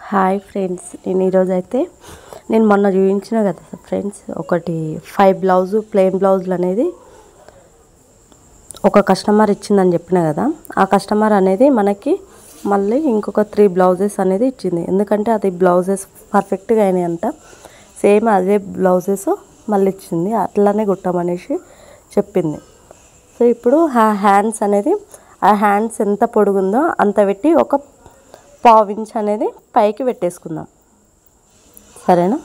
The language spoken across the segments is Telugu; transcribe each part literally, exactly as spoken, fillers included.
హాయ్ ఫ్రెండ్స్, నేను ఈరోజు అయితే నేను మొన్న చూపించిన కదా ఫ్రెండ్స్, ఒకటి ఫైవ్ బ్లౌజు ప్లెయిన్ బ్లౌజులు అనేది ఒక కస్టమర్ ఇచ్చిందని చెప్పిన కదా. ఆ కస్టమర్ అనేది మనకి మళ్ళీ ఇంకొక త్రీ బ్లౌజెస్ అనేది ఇచ్చింది. ఎందుకంటే అది బ్లౌజెస్ పర్ఫెక్ట్గా అయినాయి అంట. సేమ్ అదే బ్లౌజెస్ మళ్ళీ ఇచ్చింది, అట్లానే కుట్టమనేసి చెప్పింది. సో ఇప్పుడు ఆ హ్యాండ్స్ అనేది ఆ హ్యాండ్స్ ఎంత పొడుగుందో అంత పెట్టి ఒక పావు ఇంచ్ అనేది పైకి పెట్టేసుకుందాం, సరేనా?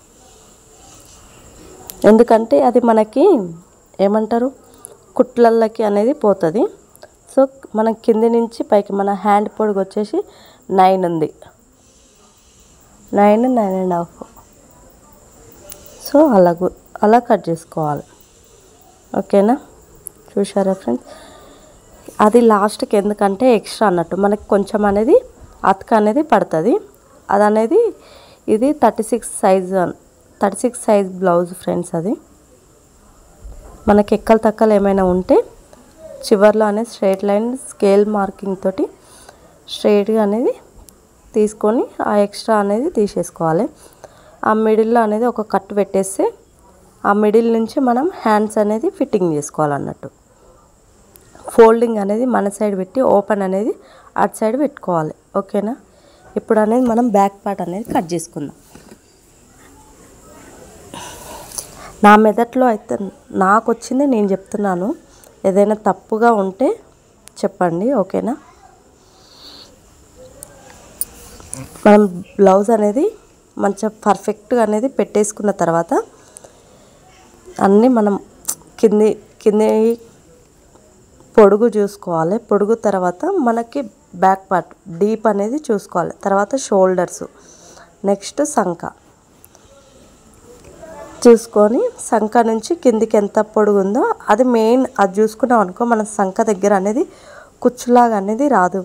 ఎందుకంటే అది మనకి ఏమంటారు కుట్లల్లకి అనేది పోతుంది. సో మనం కింది నుంచి పైకి మన హ్యాండ్ పొడుగు వచ్చేసి నైన్ ఉంది, nine nine and half. So అలా అలా కట్ చేసుకోవాలి, ఓకేనా? చూసారా ఫ్రెండ్స్, అది లాస్ట్కి ఎందుకంటే ఎక్స్ట్రా అన్నట్టు మనకి కొంచెం అనేది అతక అనేది పడుతుంది. అది అనేది ఇది thirty six size thirty six size blouse friends. అది మనకి ఎక్కలు తక్కలు ఏమైనా ఉంటే చివర్లో అనేది స్ట్రైట్ లైన్ స్కేల్ మార్కింగ్ తోటి స్ట్రైట్గా అనేది తీసుకొని ఆ ఎక్స్ట్రా అనేది తీసేసుకోవాలి. ఆ మిడిల్లో అనేది ఒక కట్ పెట్టేస్తే ఆ మిడిల్ నుంచి మనం హ్యాండ్స్ అనేది ఫిట్టింగ్ చేసుకోవాలన్నట్టు. ఫోల్డింగ్ అనేది మన సైడ్ పెట్టి ఓపెన్ అనేది అటు సైడ్ పెట్టుకోవాలి, ఓకేనా? ఇప్పుడు అనేది మనం బ్యాక్ పార్ట్ అనేది కట్ చేసుకుందాం. నా మెదట్లో అయితే నాకు వచ్చింది నేను చెప్తున్నాను, ఏదైనా తప్పుగా ఉంటే చెప్పండి, ఓకేనా? మనం బ్లౌజ్ అనేది మంచిగా పర్ఫెక్ట్గా అనేది పెట్టేసుకున్న తర్వాత అన్నీ మనం కింది కింది పొడుగు చూసుకోవాలి. పొడుగు తర్వాత మనకి బ్యాక్ పార్ట్ డీప్ అనేది చూసుకోవాలి. తర్వాత షోల్డర్స్, నెక్స్ట్ సంక చూసుకొని సంక నుంచి కిందికి ఎంత పొడుగు ఉందో అది మెయిన్. అది చూసుకున్నాం అనుకో మన సంక దగ్గర అనేది కుచ్చులాగా అనేది రాదు.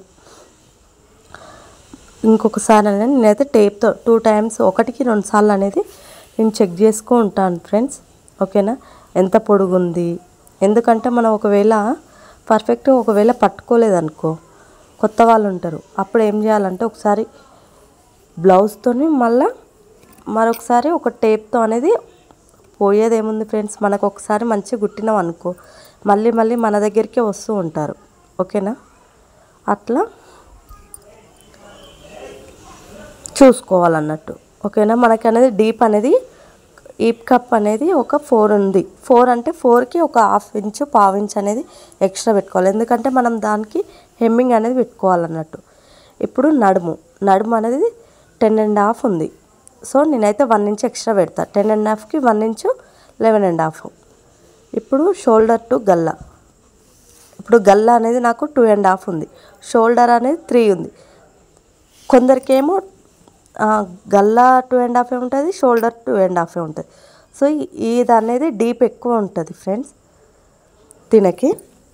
ఇంకొకసారి అనేది నేనైతే టేప్తో టూ టైమ్స్ ఒకటికి రెండు సార్లు అనేది నేను చెక్ చేసుకో ఉంటాను ఫ్రెండ్స్, ఓకేనా? ఎంత పొడుగు ఉంది, ఎందుకంటే మనం ఒకవేళ పర్ఫెక్ట్గా ఒకవేళ పట్టుకోలేదనుకో కొత్త వాళ్ళు ఉంటారు, అప్పుడు ఏం చేయాలంటే ఒకసారి బ్లౌజ్తో మళ్ళీ మరొకసారి ఒక టేప్తో అనేది పోయేదేముంది ఫ్రెండ్స్. మనకు ఒకసారి మంచిగా కుట్టినాం అనుకో మళ్ళీ మళ్ళీ మన దగ్గరికే వస్తూ ఉంటారు, ఓకేనా? అట్లా చూసుకోవాలన్నట్టు, ఓకేనా? మనకి అనేది డీప్ అనేది ఈ కప్ అనేది ఒక ఫోర్ ఉంది. ఫోర్ అంటే ఫోర్కి ఒక హాఫ్ ఇంచు పావు ఇంచ్ అనేది ఎక్స్ట్రా పెట్టుకోవాలి, ఎందుకంటే మనం దానికి హెమ్మింగ్ అనేది పెట్టుకోవాలన్నట్టు. ఇప్పుడు నడుము నడుము అనేది టెన్ అండ్ హాఫ్ ఉంది. సో నేనైతే వన్ ఇంచ్ ఎక్స్ట్రా పెడతా. టెన్ అండ్ హాఫ్కి one inch eleven and half. ఇప్పుడు షోల్డర్ టు గల్లా, ఇప్పుడు గల్లా అనేది నాకు టూ అండ్ హాఫ్ ఉంది, షోల్డర్ అనేది త్రీ ఉంది. కొందరికేమో గల్లా టూ అండ్ హాఫే ఉంటుంది, షోల్డర్ టూ అండ్ హాఫే ఉంటుంది. సో ఇది అనేది డీప్ ఎక్కువ ఉంటుంది ఫ్రెండ్స్ దీనికి.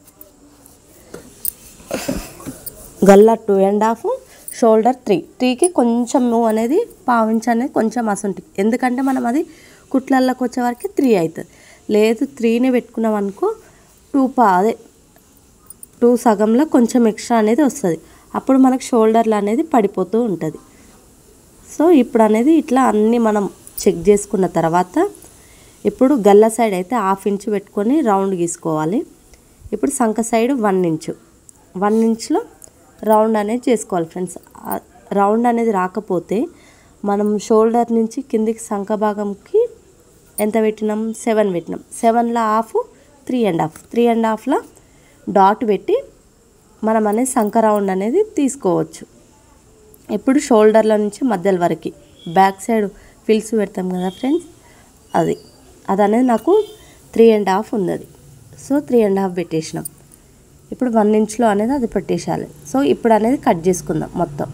గల్లా two and half, shoulder three. త్రీకి కొంచెం మూవ్ అనేది పావించ్ అనేది కొంచెం అసంటుంది, ఎందుకంటే మనం అది కుట్లల్లోకి వచ్చే వరకు త్రీ అవుతుంది. లేదు త్రీనే పెట్టుకున్నాం అనుకో టూ పా అదే టూ సగంలో కొంచెం ఎక్స్ట్రా అనేది వస్తుంది, అప్పుడు మనకు షోల్డర్లు అనేది పడిపోతూ ఉంటుంది. సో ఇప్పుడు అనేది ఇట్లా అన్నీ మనం చెక్ చేసుకున్న తర్వాత ఇప్పుడు గల్ల సైడ్ అయితే హాఫ్ ఇంచు పెట్టుకొని రౌండ్ గీసుకోవాలి. ఇప్పుడు సంక సైడ్ వన్ ఇంచు వన్ ఇంచ్లో రౌండ్ అనేది చేసుకోవాలి ఫ్రెండ్స్. రౌండ్ అనేది రాకపోతే మనం షోల్డర్ నుంచి కిందికి సంక భాగంకి ఎంత పెట్టినాం, సెవెన్ పెట్టినాం. సెవెన్లో half three and half three and హాఫ్లో డాట్ పెట్టి మనం అనేది సంక రౌండ్ అనేది తీసుకోవచ్చు. ఇప్పుడు షోల్డర్ల నుంచి మధ్యల వరకు బ్యాక్ సైడ్ ఫిల్స్ పెడతాం కదా ఫ్రెండ్స్, అది అది అనేది నాకు త్రీ అండ్ హాఫ్ ఉంది అది. సో త్రీ అండ్ హాఫ్ పెట్టేసినాం. ఇప్పుడు వన్ ఇంచ్లో అనేది అది పెట్టేసేయాలి. సో ఇప్పుడు అనేది కట్ చేసుకుందాం మొత్తం.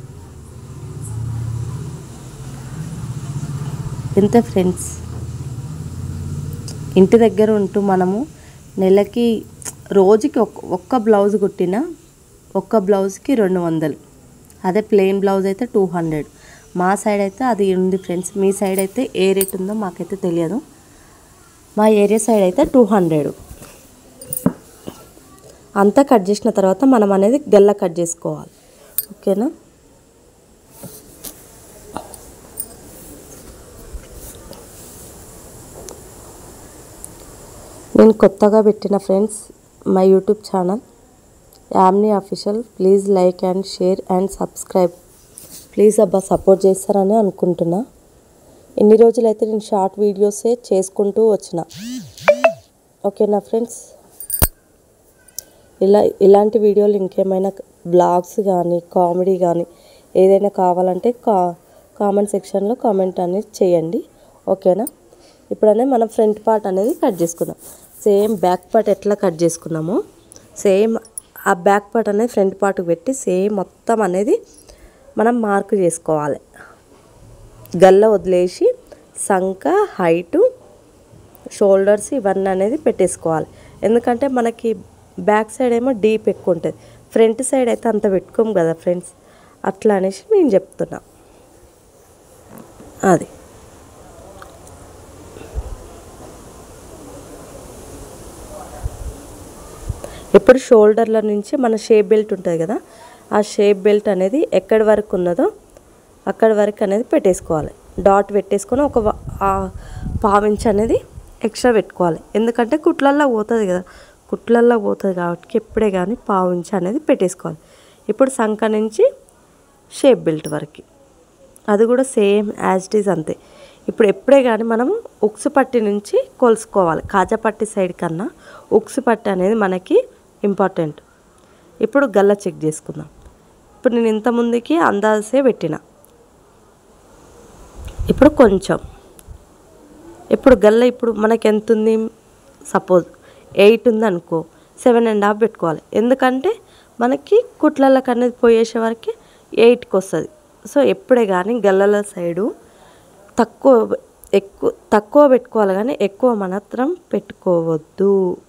ఎంత ఫ్రెండ్స్, ఇంటి దగ్గర ఉంటూ మనము నెలకి రోజుకి ఒక్క ఒక్క బ్లౌజ్ కుట్టినా ఒక్క బ్లౌజ్కి రెండు వందలు. అదే ప్లెయిన్ బ్లౌజ్ అయితే టూ హండ్రెడ్. మా సైడ్ అయితే అది ఉంది ఫ్రెండ్స్, మీ సైడ్ అయితే ఏ రేట్ ఉందో మాకైతే తెలియదు. మా ఏరియా సైడ్ అయితే టూ హండ్రెడ్. అంతా కట్ చేసిన తర్వాత మనం అనేది గల్ల కట్ చేసుకోవాలి, ఓకేనా? నేను కొత్తగా పెట్టిన ఫ్రెండ్స్ మై యూట్యూబ్ ఛానల్ యామ్ని official. Please like and share and subscribe. Please అబ్బా సపోర్ట్ చేస్తారని అనుకుంటున్నా. ఇన్ని రోజులైతే నేను షార్ట్ వీడియోసే చేసుకుంటూ వచ్చిన. ఓకేనా ఫ్రెండ్స్, ఇలా ఇలాంటి వీడియోలు ఇంకేమైనా బ్లాగ్స్ కానీ కామెడీ కానీ ఏదైనా కావాలంటే కా కామెంట్ సెక్షన్లో కామెంట్ అనేది చేయండి. ఓకేనా. ఇప్పుడనే మనం ఫ్రంట్ పార్ట్ అనేది కట్ చేసుకుందాం. సేమ్ బ్యాక్ పార్ట్ ఎట్లా కట్ చేసుకున్నామో సేమ్ ఆ బ్యాక్ పార్ట్ అనేది ఫ్రంట్ పార్ట్కి పెట్టి సేమ్ మొత్తం అనేది మనం మార్క్ చేసుకోవాలి. గల్ల వదిలేసి సంక హైటు షోల్డర్స్ ఇవన్నీ అనేది పెట్టేసుకోవాలి. ఎందుకంటే మనకి బ్యాక్ సైడ్ ఏమో డీప్ ఎక్కువ ఉంటుంది, ఫ్రంట్ సైడ్ అయితే అంత పెట్టుకోము కదా ఫ్రెండ్స్. అట్లా అనేసి నేను చెప్తున్నా. అది ఇప్పుడు షోల్డర్ల నుంచి మన షేప్ బెల్ట్ ఉంటుంది కదా, ఆ షేప్ బెల్ట్ అనేది ఎక్కడి వరకు ఉన్నదో అక్కడి వరకు అనేది పెట్టేసుకోవాలి. డాట్ పెట్టేసుకొని ఒక పావించ్ అనేది ఎక్స్ట్రా పెట్టుకోవాలి. ఎందుకంటే కుట్లల్లో పోతుంది కదా, కుట్లల్లో పోతుంది కాబట్టి ఎప్పుడే కానీ పావించ్ అనేది పెట్టేసుకోవాలి. ఇప్పుడు సంక నుంచి షేప్ బెల్ట్ వరకు అది కూడా సేమ్ యాజ్ ఇట్ ఈజ్ అంతే. ఇప్పుడు ఎప్పుడే కానీ మనము ఉక్సు పట్టి నుంచి కొలుసుకోవాలి. కాజా పట్టి సైడ్ కన్నా ఉక్సు పట్టి అనేది మనకి ఇంపార్టెంట్. ఇప్పుడు గల్ల చెక్ చేసుకుందాం. ఇప్పుడు నేను ఇంత ముందుకి అందాజే పెట్టిన, ఇప్పుడు కొంచెం ఇప్పుడు గల్ల ఇప్పుడు మనకి ఎంత ఉంది, సపోజ్ ఎయిట్ ఉంది అనుకో, సెవెన్ అండ్ హాఫ్ పెట్టుకోవాలి. ఎందుకంటే మనకి కుట్లలకు అనేది పోయేసే వరకు ఎయిట్కి వస్తుంది. సో ఎప్పుడే కానీ గల్లల సైడు తక్కువ ఎక్కువ తక్కువ పెట్టుకోవాలి కానీ ఎక్కువ మాత్రం పెట్టుకోవద్దు.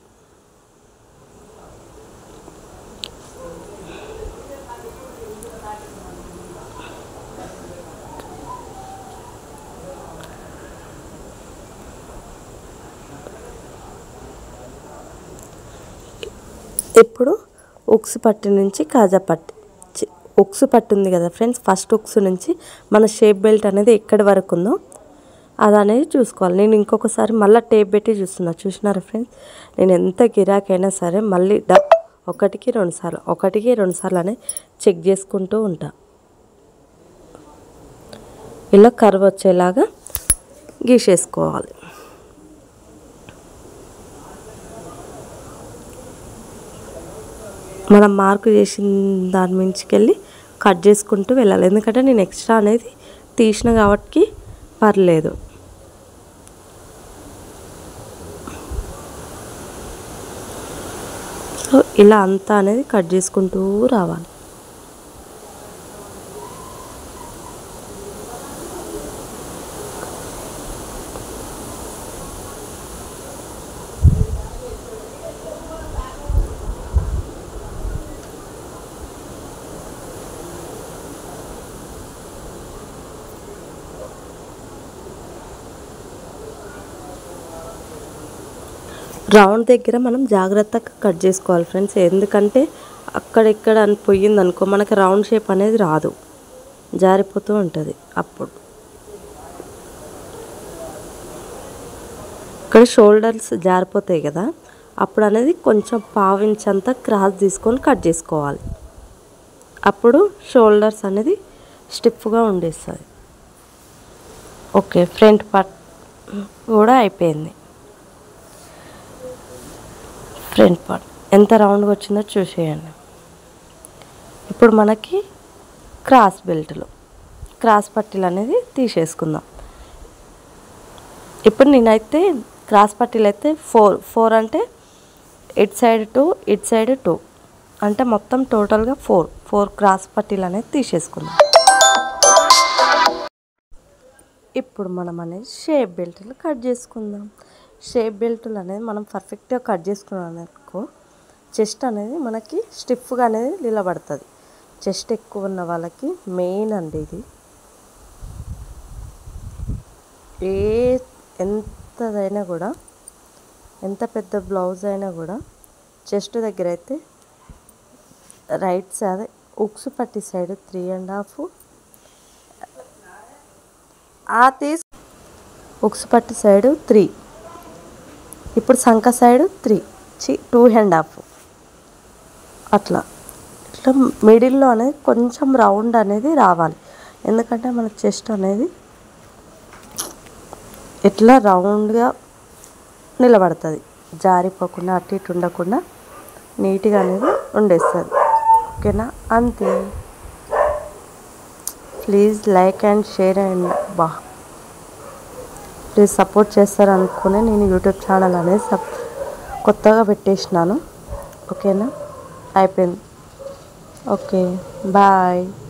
ఇప్పుడు ఉక్సు పట్టు నుంచి కాజా పట్టు ఉక్సు పట్టు ఉంది కదా ఫ్రెండ్స్, ఫస్ట్ ఉక్సు నుంచి మన షేప్ బెల్ట్ అనేది ఎక్కడి వరకు ఉందో అది అనేది చూసుకోవాలి. నేను ఇంకొకసారి మళ్ళీ టేప్ పెట్టి చూస్తున్నా. చూసినారా ఫ్రెండ్స్, నేను ఎంత గిరాకైనా సరే మళ్ళీ డ ఒకటికి రెండు సార్లు ఒకటికి రెండు సార్లు అనేది చెక్ చేసుకుంటూ ఉంటా. ఇలా కర్వ్ వచ్చేలాగా గీసేసుకోవాలి. మనం మార్కు చేసిన దాని మించికెళ్ళి కట్ చేసుకుంటూ వెళ్ళాలి. ఎందుకంటే నేను ఎక్స్ట్రా అనేది తీసిన కాబట్టి పర్లేదు. సో ఇలా అంతా అనేది కట్ చేసుకుంటూ రావాలి. రౌండ్ దగ్గర మనం జాగ్రత్తగా కట్ చేసుకోవాలి ఫ్రెండ్స్. ఎందుకంటే అక్కడిక్కడ అని పోయింది అనుకో మనకి రౌండ్ షేప్ అనేది రాదు, జారిపోతూ ఉంటుంది. అప్పుడు ఇక్కడ షోల్డర్స్ జారిపోతాయి కదా, అప్పుడు అనేది కొంచెం పావించంతా క్రాస్ తీసుకొని కట్ చేసుకోవాలి. అప్పుడు షోల్డర్స్ అనేది స్టిఫ్గా ఉండేస్తుంది. ఓకే, ఫ్రంట్ పార్ట్ కూడా అయిపోయింది. ఫ్రంట్ పార్ట్ ఎంత రౌండ్గా వచ్చిందో చూసేయండి. ఇప్పుడు మనకి క్రాస్ బెల్ట్లో క్రాస్ పట్టీలు అనేది తీసేసుకుందాం. ఇప్పుడు నేనైతే క్రాస్ పట్టీలు అయితే ఫోర్ ఫోర్ అంటే ఇట్ సైడ్ టూ ఇట్ సైడ్ టూ అంటే మొత్తం టోటల్గా ఫోర్ ఫోర్ క్రాస్ పట్టీలు అనేది తీసేసుకుందాం. ఇప్పుడు మనం అనేది షేప్ బెల్ట్లు కట్ చేసుకుందాం. షేప్ బెల్ట్లు అనేది మనం పర్ఫెక్ట్గా కట్ చేసుకున్నాం అనుకో చెస్ట్ అనేది మనకి స్టిఫ్గా అనేది నిలబడుతుంది. చెస్ట్ ఎక్కువ ఉన్న వాళ్ళకి మెయిన్ అండి ఇది. ఏ ఎంతదైనా కూడా ఎంత పెద్ద బ్లౌజ్ అయినా కూడా చెస్ట్ దగ్గర అయితే రైట్ సైడ్ ఉక్సు పట్టి సైడ్ త్రీ అండ్ హాఫ్ ఆ తీసు ఉక్సు పట్టి సైడ్ త్రీ ఇప్పుడు సంక సైడ్ త్రీ చి టూ అండ్ హాఫ్ అట్లా ఇట్లా మిడిల్లో అనేది కొంచెం రౌండ్ అనేది రావాలి. ఎందుకంటే మన చెస్ట్ అనేది ఇట్లా రౌండ్గా నిలబడుతుంది, జారిపోకుండా అటు ఇటు ఉండకుండా నీట్గా అనేది ఉండేస్తుంది. ఓకేనా, అంతే. Please like and share and బా ప్లీజ్ సపోర్ట్ చేస్తారు అనుకునే నేను యూట్యూబ్ ఛానల్ అనేది సబ్ కొత్తగా పెట్టేసినాను. ఓకేనా, అయిపోయింది. Okay, bye.